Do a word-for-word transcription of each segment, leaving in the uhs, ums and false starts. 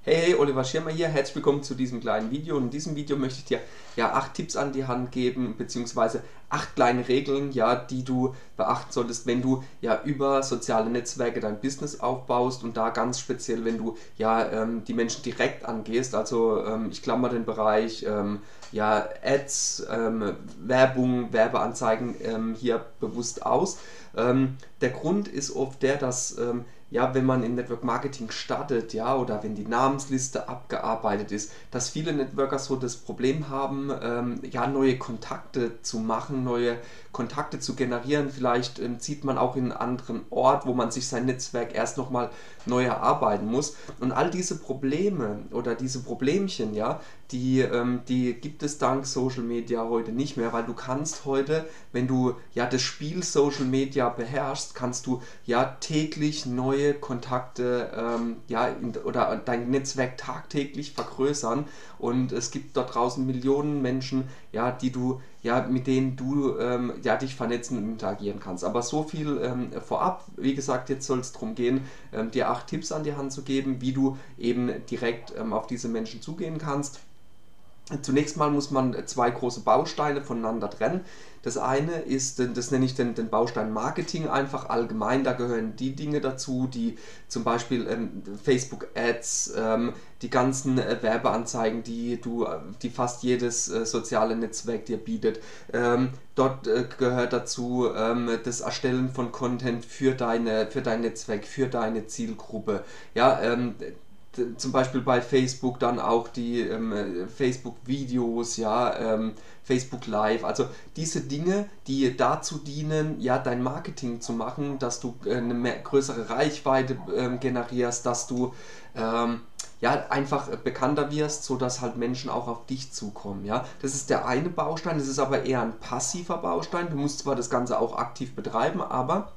Hey, hey, Oliver Schirmer hier, herzlich willkommen zu diesem kleinen Video. Und in diesem Video möchte ich dir ja acht Tipps an die Hand geben, beziehungsweise acht kleine Regeln, ja, die du beachten solltest, wenn du ja über soziale Netzwerke dein Business aufbaust und da ganz speziell, wenn du ja ähm, die Menschen direkt angehst. Also ähm, ich klammer den Bereich ähm, ja, Ads, ähm, Werbung, Werbeanzeigen ähm, hier bewusst aus. Ähm, der Grund ist oft der, dass ähm, ja, wenn man in Network Marketing startet, ja, oder wenn die Namensliste abgearbeitet ist, dass viele Networker so das Problem haben, ähm, ja, neue Kontakte zu machen, neue Kontakte zu generieren. Vielleicht ähm, zieht man auch in einen anderen Ort, wo man sich sein Netzwerk erst nochmal neu erarbeiten muss. Und all diese Probleme oder diese Problemchen, ja, die, ähm, die gibt es dank Social Media heute nicht mehr, weil du kannst heute, wenn du ja das Spiel Social Media beherrschst, kannst du ja täglich neue Kontakte ähm, ja, in, oder dein Netzwerk tagtäglich vergrößern, und es gibt dort draußen Millionen Menschen, ja, die du ja, mit denen du ähm, ja, dich vernetzen und interagieren kannst. Aber so viel ähm, vorab. Wie gesagt, jetzt soll es darum gehen, ähm, dir acht Tipps an die Hand zu geben, wie du eben direkt ähm, auf diese Menschen zugehen kannst. Zunächst mal muss man zwei große Bausteine voneinander trennen. Das eine ist, das nenne ich den, den Baustein Marketing einfach allgemein. Da gehören die Dinge dazu, die zum Beispiel ähm, Facebook Ads, ähm, die ganzen äh, Werbeanzeigen, die du, die fast jedes äh, soziale Netzwerk dir bietet. Ähm, dort äh, gehört dazu ähm, das Erstellen von Content für deine, für dein Netzwerk, für deine Zielgruppe. Ja, ähm, zum Beispiel bei Facebook dann auch die ähm, Facebook-Videos, ja, ähm, Facebook Live, also diese Dinge, die dazu dienen, ja, dein Marketing zu machen, dass du äh, eine mehr, größere Reichweite ähm, generierst, dass du ähm, ja, einfach bekannter wirst, sodass halt Menschen auch auf dich zukommen, ja. Das ist der eine Baustein, das ist aber eher ein passiver Baustein, du musst zwar das Ganze auch aktiv betreiben, aber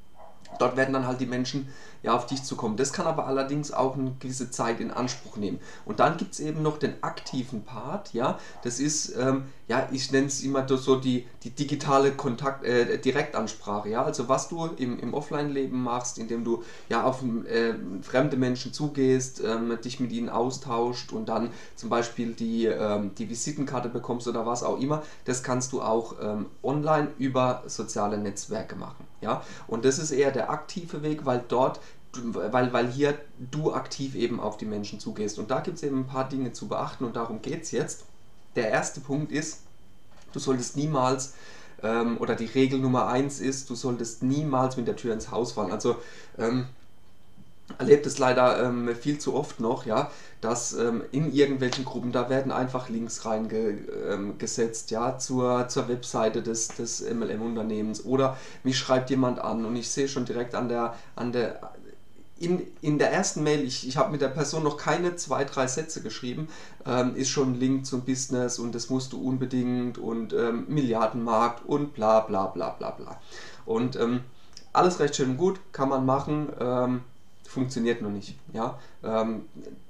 dort werden dann halt die Menschen ja, auf dich zukommen. Das kann aber allerdings auch eine gewisse Zeit in Anspruch nehmen. Und dann gibt es eben noch den aktiven Part, ja, das ist, ähm, ja, ich nenne es immer so die, die digitale Kontakt, äh, Direktansprache, ja, also was du im, im Offline-Leben machst, indem du ja auf äh, fremde Menschen zugehst, ähm, dich mit ihnen austauscht und dann zum Beispiel die, ähm, die Visitenkarte bekommst oder was auch immer, das kannst du auch ähm, online über soziale Netzwerke machen, ja, und das ist eher der aktive Weg, weil dort Weil, weil hier du aktiv eben auf die Menschen zugehst. Und da gibt es eben ein paar Dinge zu beachten, und darum geht es jetzt. Der erste Punkt ist, du solltest niemals, ähm, oder die Regel Nummer eins ist, du solltest niemals mit der Tür ins Haus fallen. Also ähm, erlebt es leider ähm, viel zu oft noch, ja, dass ähm, in irgendwelchen Gruppen, da werden einfach Links reingesetzt, ähm, ja, zur, zur Webseite des, des M L M-Unternehmens, oder mich schreibt jemand an und ich sehe schon direkt an der, an der In, in der ersten Mail, ich, ich habe mit der Person noch keine zwei, drei Sätze geschrieben, ähm, ist schon ein Link zum Business und das musst du unbedingt und ähm, Milliardenmarkt und bla bla bla bla bla. Und ähm, alles recht schön und gut, kann man machen, ähm, funktioniert noch nicht. Ja? Ähm,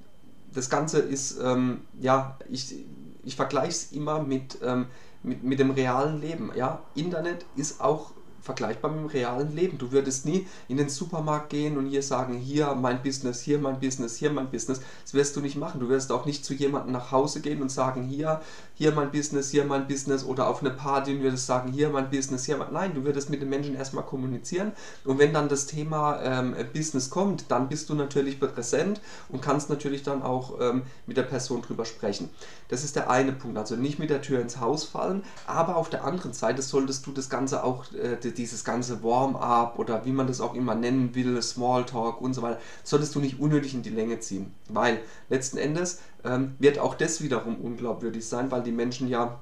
das Ganze ist, ähm, ja, ich, ich vergleiche es immer mit, ähm, mit, mit dem realen Leben. Ja? Internet ist auch vergleichbar mit dem realen Leben. Du würdest nie in den Supermarkt gehen und hier sagen, hier mein Business, hier mein Business, hier mein Business. Das wirst du nicht machen. Du wirst auch nicht zu jemandem nach Hause gehen und sagen, hier, hier mein Business, hier mein Business, oder auf eine Party und würdest sagen, hier mein Business, hier mein... Nein, du würdest mit den Menschen erstmal kommunizieren, und wenn dann das Thema ähm, Business kommt, dann bist du natürlich präsent und kannst natürlich dann auch ähm, mit der Person drüber sprechen. Das ist der eine Punkt, also nicht mit der Tür ins Haus fallen, aber auf der anderen Seite solltest du das Ganze auch, äh, dieses ganze Warm-up oder wie man das auch immer nennen will, Smalltalk und so weiter, solltest du nicht unnötig in die Länge ziehen, weil letzten Endes ähm, wird auch das wiederum unglaubwürdig sein, weil die Menschen ja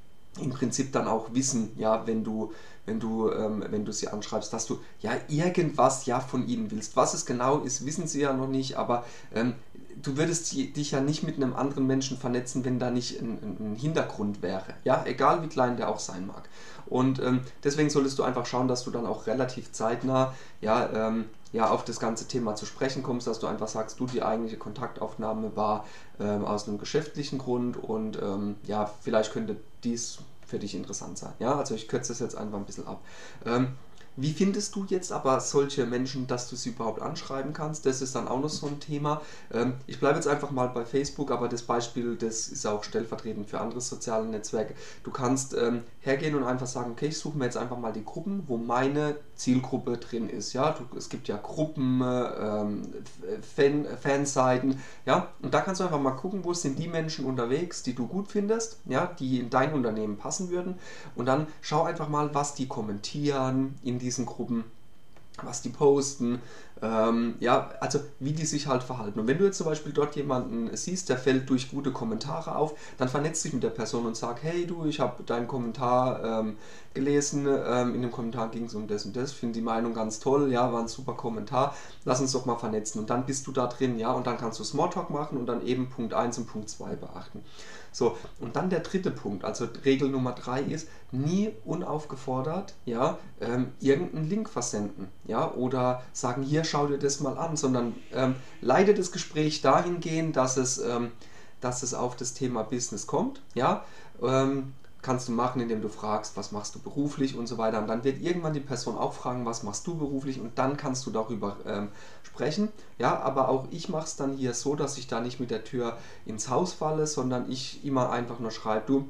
im Prinzip dann auch wissen, ja, wenn du, wenn du, ähm, wenn du sie anschreibst, dass du ja irgendwas ja von ihnen willst. Was es genau ist, wissen sie ja noch nicht, aber ähm, du würdest dich ja nicht mit einem anderen Menschen vernetzen, wenn da nicht ein, ein Hintergrund wäre. Ja, egal wie klein der auch sein mag. Und ähm, deswegen solltest du einfach schauen, dass du dann auch relativ zeitnah ja, ähm, ja, auf das ganze Thema zu sprechen kommst, dass du einfach sagst, du, die eigentliche Kontaktaufnahme war ähm, aus einem geschäftlichen Grund, und ähm, ja, vielleicht könnte dies für dich interessant sein. Ja, also ich kürze das jetzt einfach ein bisschen ab. Ähm, Wie findest du jetzt aber solche Menschen, dass du sie überhaupt anschreiben kannst? Das ist dann auch noch so ein Thema. Ähm, ich bleibe jetzt einfach mal bei Facebook, aber das Beispiel, das ist auch stellvertretend für andere soziale Netzwerke. Du kannst ähm, hergehen und einfach sagen, okay, ich suche mir jetzt einfach mal die Gruppen, wo meine Zielgruppe drin ist. Ja, du, es gibt ja Gruppen, ähm, Fan, Fanseiten, ja, und da kannst du einfach mal gucken, wo sind die Menschen unterwegs, die du gut findest, ja, die in dein Unternehmen passen würden, und dann schau einfach mal, was die kommentieren in diesen Gruppen, was die posten, ähm, ja, also wie die sich halt verhalten. Und wenn du jetzt zum Beispiel dort jemanden siehst, der fällt durch gute Kommentare auf, dann vernetz dich mit der Person und sag, hey du, ich habe deinen Kommentar ähm, gelesen, ähm, in dem Kommentar ging es um das und das, finde die Meinung ganz toll, ja, war ein super Kommentar, lass uns doch mal vernetzen. Und dann bist du da drin, ja, und dann kannst du Smalltalk machen und dann eben Punkt eins und Punkt zwei beachten. So, und dann der dritte Punkt, also Regel Nummer drei ist, nie unaufgefordert, ja, ähm, irgendeinen Link versenden, ja, oder sagen, hier, schau dir das mal an, sondern ähm, leite das Gespräch dahingehend, dass es, ähm, dass es auf das Thema Business kommt, ja, ähm, kannst du machen, indem du fragst, was machst du beruflich und so weiter. Und dann wird irgendwann die Person auch fragen, was machst du beruflich, und dann kannst du darüber ähm, sprechen. Ja, aber auch ich mache es dann hier so, dass ich da nicht mit der Tür ins Haus falle, sondern ich immer einfach nur schreibe, du,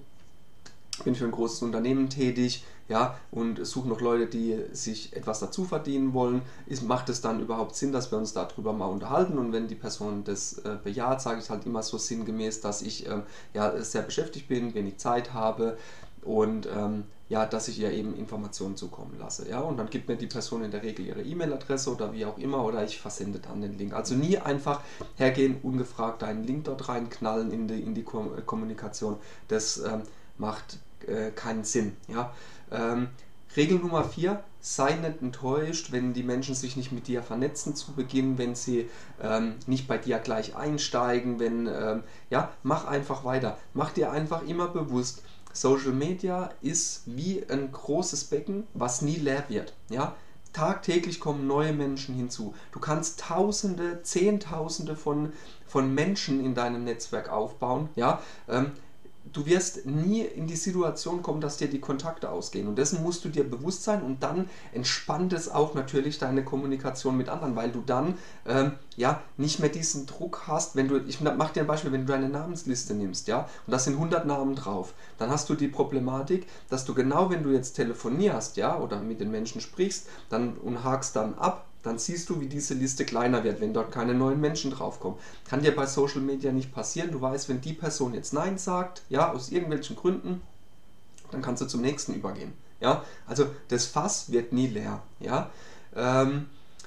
bin für ein großes Unternehmen tätig, ja, und suche noch Leute, die sich etwas dazu verdienen wollen. Ist, macht es dann überhaupt Sinn, dass wir uns darüber mal unterhalten? Und wenn die Person das äh, bejaht, sage ich halt immer so sinngemäß, dass ich ähm, ja, sehr beschäftigt bin, wenig Zeit habe und ähm, ja, dass ich ihr eben Informationen zukommen lasse. Ja? Und dann gibt mir die Person in der Regel ihre E-Mail-Adresse oder wie auch immer, oder ich versende dann den Link. Also nie einfach hergehen, ungefragt einen Link dort reinknallen in die, in die Kommunikation. Das ähm, macht äh, keinen Sinn. Ja? Ähm, Regel Nummer vier, sei nicht enttäuscht, wenn die Menschen sich nicht mit dir vernetzen zu Beginn, wenn sie ähm, nicht bei dir gleich einsteigen, wenn, ähm, ja, mach einfach weiter. Mach dir einfach immer bewusst, Social Media ist wie ein großes Becken, was nie leer wird. Ja? Tagtäglich kommen neue Menschen hinzu. Du kannst Tausende, Zehntausende von, von Menschen in deinem Netzwerk aufbauen. Ja? Ähm, Du wirst nie in die Situation kommen, dass dir die Kontakte ausgehen. Und dessen musst du dir bewusst sein, und dann entspannt es auch natürlich deine Kommunikation mit anderen, weil du dann ähm, ja, nicht mehr diesen Druck hast, wenn du, ich mach dir ein Beispiel, wenn du deine Namensliste nimmst, ja, und da sind hundert Namen drauf, dann hast du die Problematik, dass du genau, wenn du jetzt telefonierst, ja, oder mit den Menschen sprichst, dann und hakst dann ab, dann siehst du, wie diese Liste kleiner wird, wenn dort keine neuen Menschen draufkommen. Kann dir bei Social Media nicht passieren. Du weißt, wenn die Person jetzt Nein sagt, ja, aus irgendwelchen Gründen, dann kannst du zum nächsten übergehen. Ja, also das Fass wird nie leer. Ja, ähm,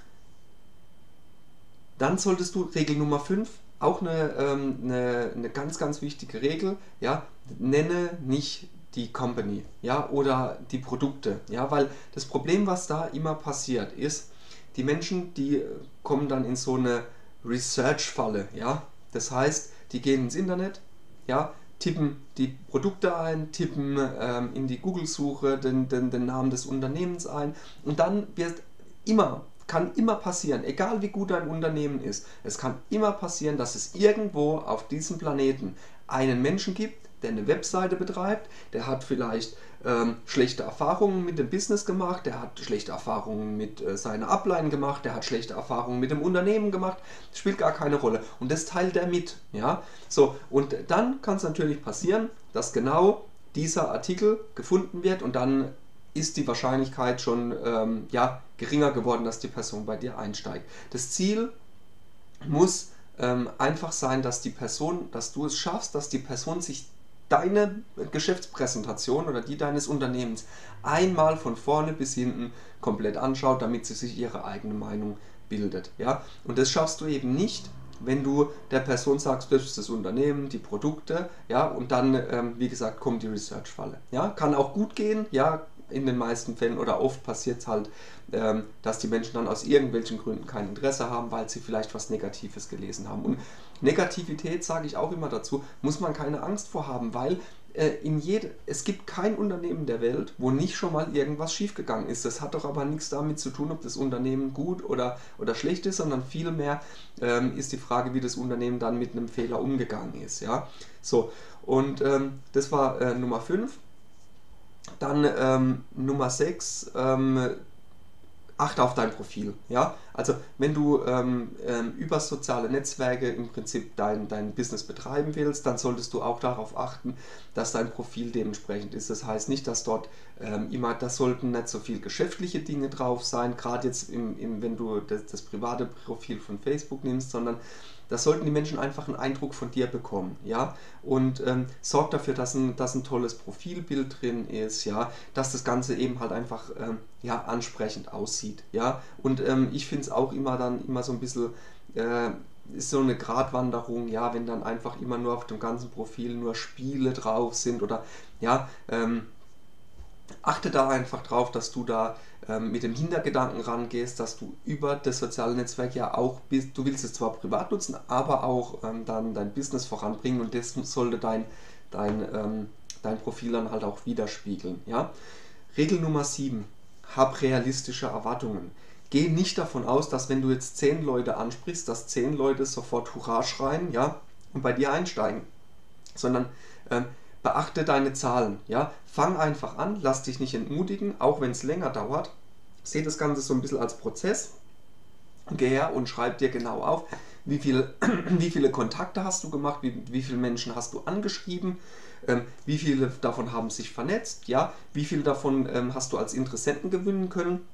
dann solltest du, Regel Nummer fünf, auch eine, ähm, eine, eine ganz, ganz wichtige Regel, ja, nenne nicht die Company, ja, oder die Produkte, ja, weil das Problem, was da immer passiert, ist, die Menschen, die kommen dann in so eine Research-Falle, ja. Das heißt, die gehen ins Internet, ja, tippen die Produkte ein, tippen ähm, in die Google-Suche den, den, den Namen des Unternehmens ein, und dann wird immer, kann immer passieren, egal wie gut ein Unternehmen ist, es kann immer passieren, dass es irgendwo auf diesem Planeten einen Menschen gibt, der eine Webseite betreibt, der hat vielleicht ähm, schlechte Erfahrungen mit dem Business gemacht, der hat schlechte Erfahrungen mit äh, seiner Upline gemacht, der hat schlechte Erfahrungen mit dem Unternehmen gemacht, spielt gar keine Rolle, und das teilt er mit. Ja? So, und dann kann es natürlich passieren, dass genau dieser Artikel gefunden wird, und dann ist die Wahrscheinlichkeit schon ähm, ja, geringer geworden, dass die Person bei dir einsteigt. Das Ziel muss ähm, einfach sein, dass die Person, dass du es schaffst, dass die Person sich deine Geschäftspräsentation oder die deines Unternehmens einmal von vorne bis hinten komplett anschaut, damit sie sich ihre eigene Meinung bildet. Ja? Und das schaffst du eben nicht, wenn du der Person sagst, das ist das Unternehmen, die Produkte, ja, und dann, ähm, wie gesagt, kommt die Research-Falle. Ja? Kann auch gut gehen, ja, in den meisten Fällen, oder oft passiert es halt, ähm, dass die Menschen dann aus irgendwelchen Gründen kein Interesse haben, weil sie vielleicht was Negatives gelesen haben. Und Negativität, sage ich auch immer dazu, muss man keine Angst vor haben, weil äh, in jede, es gibt kein Unternehmen der Welt, wo nicht schon mal irgendwas schiefgegangen ist. Das hat doch aber nichts damit zu tun, ob das Unternehmen gut oder, oder schlecht ist, sondern vielmehr ähm, ist die Frage, wie das Unternehmen dann mit einem Fehler umgegangen ist. Ja? So, und ähm, das war äh, Nummer fünf. Dann ähm, Nummer sechs, ähm, achte auf dein Profil. Ja? Also wenn du ähm, ähm, über soziale Netzwerke im Prinzip dein, dein Business betreiben willst, dann solltest du auch darauf achten, dass dein Profil dementsprechend ist. Das heißt nicht, dass dort ähm, immer, das sollten nicht so viel geschäftliche Dinge drauf sein, gerade jetzt im, im, wenn du das, das private Profil von Facebook nimmst, sondern das sollten die Menschen einfach einen Eindruck von dir bekommen, ja, und ähm, sorg dafür, dass ein, dass ein tolles Profilbild drin ist, ja, dass das Ganze eben halt einfach ähm, ja, ansprechend aussieht, ja, und ähm, ich finde es auch immer dann immer so ein bisschen, äh, ist so eine Gratwanderung, ja, wenn dann einfach immer nur auf dem ganzen Profil nur Spiele drauf sind oder, ja, ähm, achte da einfach drauf, dass du da ähm, mit dem Hintergedanken rangehst, dass du über das soziale Netzwerk ja auch bist, du willst es zwar privat nutzen, aber auch ähm, dann dein Business voranbringen und das sollte dein, dein, ähm, dein Profil dann halt auch widerspiegeln. Ja? Regel Nummer sieben, hab realistische Erwartungen. Geh nicht davon aus, dass wenn du jetzt zehn Leute ansprichst, dass zehn Leute sofort Hurra schreien, ja, und bei dir einsteigen, sondern ähm, beachte deine Zahlen, ja, fang einfach an, lass dich nicht entmutigen, auch wenn es länger dauert, seh das Ganze so ein bisschen als Prozess, geh her und schreib dir genau auf, wie, viel, wie viele Kontakte hast du gemacht, wie, wie viele Menschen hast du angeschrieben, ähm, wie viele davon haben sich vernetzt, ja, wie viele davon ähm, hast du als Interessenten gewinnen können,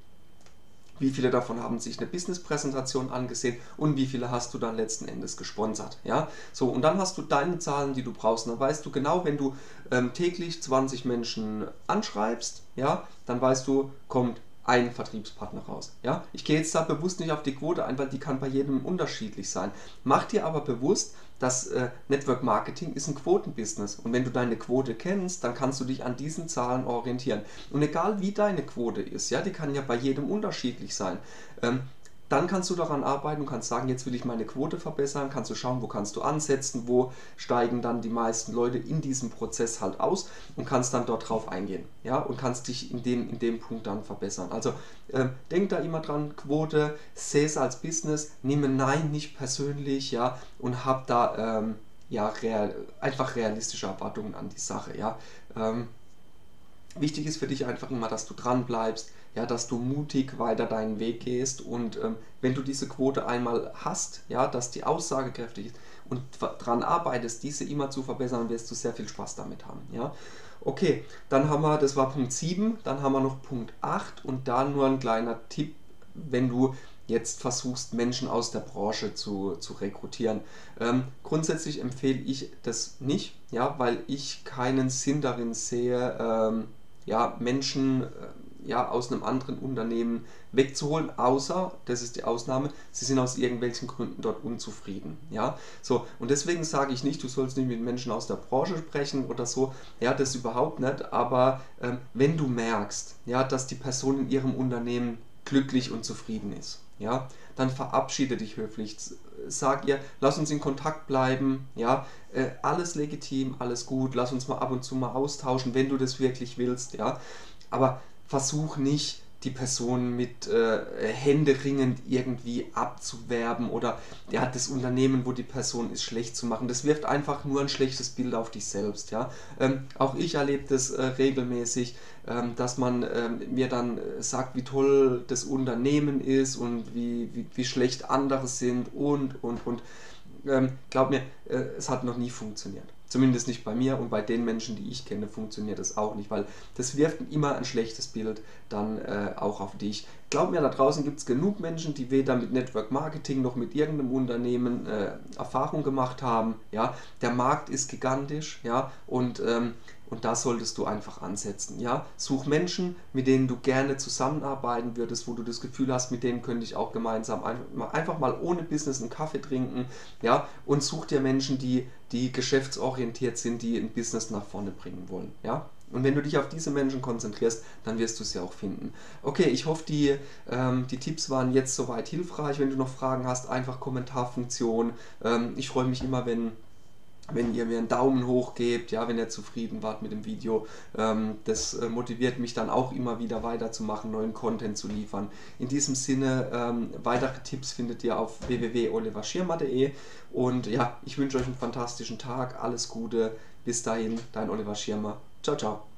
wie viele davon haben sich eine Business-Präsentation angesehen und wie viele hast du dann letzten Endes gesponsert. Ja? So, und dann hast du deine Zahlen, die du brauchst. Und dann weißt du genau, wenn du ähm, täglich zwanzig Menschen anschreibst, ja, dann weißt du, kommt ein Vertriebspartner raus. Ja? Ich gehe jetzt da bewusst nicht auf die Quote ein, weil die kann bei jedem unterschiedlich sein. Mach dir aber bewusst, dass äh, Network Marketing ist ein Quotenbusiness und wenn du deine Quote kennst, dann kannst du dich an diesen Zahlen orientieren. Und egal wie deine Quote ist, ja, die kann ja bei jedem unterschiedlich sein, ähm, dann kannst du daran arbeiten und kannst sagen, jetzt will ich meine Quote verbessern, kannst du schauen, wo kannst du ansetzen, wo steigen dann die meisten Leute in diesem Prozess halt aus und kannst dann dort drauf eingehen, ja, und kannst dich in dem, in dem Punkt dann verbessern. Also ähm, denk da immer dran, Quote, seh es als Business, nehme Nein nicht persönlich, ja, und hab da ähm, ja, real, einfach realistische Erwartungen an die Sache, ja. Ähm, Wichtig ist für dich einfach immer, dass du dran bleibst, ja, dass du mutig weiter deinen Weg gehst und ähm, wenn du diese Quote einmal hast, ja, dass die aussagekräftig ist und dran arbeitest, diese immer zu verbessern, wirst du sehr viel Spaß damit haben. Ja. Okay, dann haben wir, das war Punkt sieben, dann haben wir noch Punkt acht und da nur ein kleiner Tipp, wenn du jetzt versuchst, Menschen aus der Branche zu, zu rekrutieren. Ähm, grundsätzlich empfehle ich das nicht, ja, weil ich keinen Sinn darin sehe, ähm, ja, Menschen äh, ja, aus einem anderen Unternehmen wegzuholen, außer, das ist die Ausnahme, sie sind aus irgendwelchen Gründen dort unzufrieden. Ja? So, und deswegen sage ich nicht, du sollst nicht mit Menschen aus der Branche sprechen oder so, ja, das überhaupt nicht, aber ähm, wenn du merkst, ja, dass die Person in ihrem Unternehmen glücklich und zufrieden ist, ja, dann verabschiede dich höflich, sag ihr, lass uns in Kontakt bleiben, ja, äh, alles legitim, alles gut, lass uns mal ab und zu mal austauschen, wenn du das wirklich willst, ja, aber versuch nicht, die Person mit äh, händeringend irgendwie abzuwerben oder ja, das Unternehmen, wo die Person ist, schlecht zu machen. Das wirft einfach nur ein schlechtes Bild auf dich selbst. Ja? Ähm, auch ich erlebe das äh, regelmäßig, ähm, dass man ähm, mir dann äh, sagt, wie toll das Unternehmen ist und wie, wie, wie schlecht andere sind und, und, und. Ähm, glaub mir, äh, es hat noch nie funktioniert. Zumindest nicht bei mir und bei den Menschen, die ich kenne, funktioniert das auch nicht, weil das wirft immer ein schlechtes Bild dann äh, auch auf dich. Glaub mir, da draußen gibt es genug Menschen, die weder mit Network Marketing noch mit irgendeinem Unternehmen äh, Erfahrung gemacht haben. Ja? Der Markt ist gigantisch, ja, und ähm, Und da solltest du einfach ansetzen. Ja? Such Menschen, mit denen du gerne zusammenarbeiten würdest, wo du das Gefühl hast, mit denen könnte ich auch gemeinsam einfach mal ohne Business einen Kaffee trinken. Ja? Und such dir Menschen, die, die geschäftsorientiert sind, die ein Business nach vorne bringen wollen. Ja? Und wenn du dich auf diese Menschen konzentrierst, dann wirst du sie auch finden. Okay, ich hoffe, die, ähm, die Tipps waren jetzt soweit hilfreich. Wenn du noch Fragen hast, einfach Kommentarfunktion. Ähm, ich freue mich immer, wenn... wenn ihr mir einen Daumen hoch gebt, ja, wenn ihr zufrieden wart mit dem Video. Ähm, das äh, motiviert mich dann auch immer wieder weiterzumachen, neuen Content zu liefern. In diesem Sinne, ähm, weitere Tipps findet ihr auf w w w punkt oliver schirmer punkt de und ja, ich wünsche euch einen fantastischen Tag, alles Gute, bis dahin, dein Oliver Schirmer. Ciao, ciao.